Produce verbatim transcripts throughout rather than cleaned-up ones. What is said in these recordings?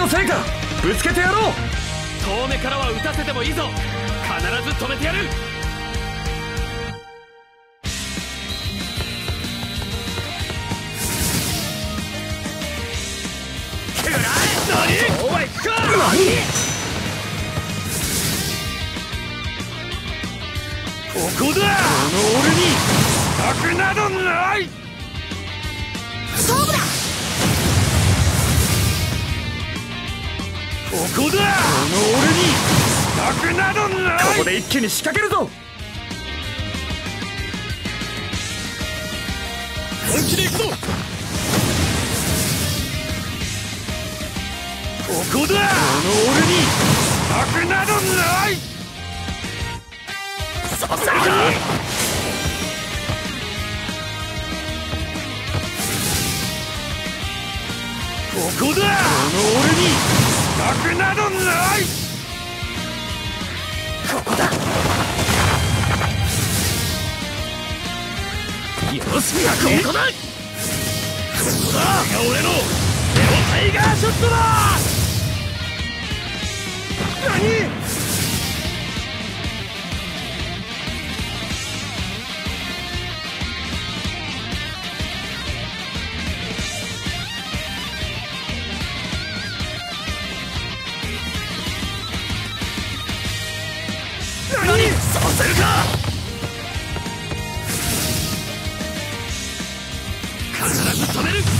せいか。ぶつけてやろう。 遠目からは撃たせてもいいぞ。必ず止めてやる。くらえ。何。そうはいくか。何。ここだ。この俺に策などない。 勝負だ。 ここだ。この俺に策などない。 ここで一気に仕掛けるぞ。 本気で行くぞ。ここだ。この俺に策などない。させるか。ここだ。この俺に策などない。ここだ。よし、ここだ。ここだ。が俺のネオタイガーショットだ。何。何させるか。必ず止める。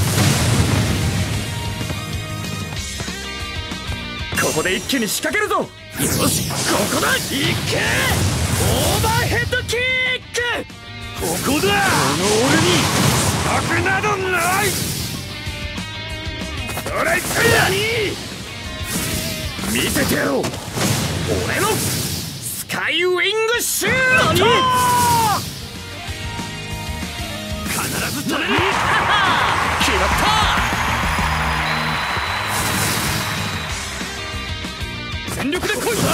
ここで一気に仕掛けるぞ。 よし、ここだ。いけ。オーバーヘッドキック。ここだ。この俺に策などない。それいく。何。見せてやろう。俺のスカイウィングシュート。必ず止める。決まった。全力で来い。何。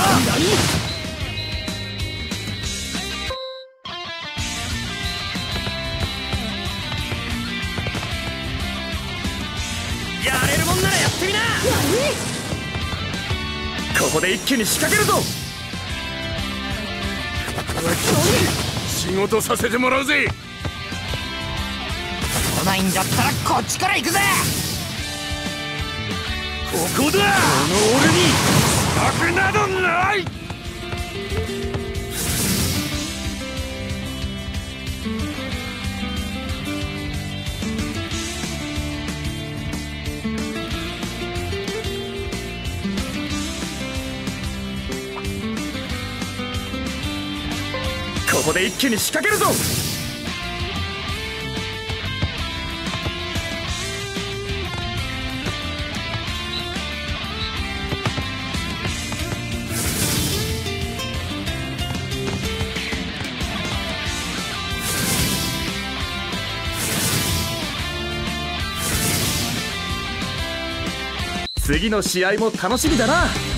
やれるもんならやってみな。 ここで一気に仕掛けるぞ。 仕事させてもらうぜ。 来ないんだったらこっちから行くぜ。 ここだ。この俺に策などない。 ここで一気に仕掛けるぞ。次の試合も楽しみだな。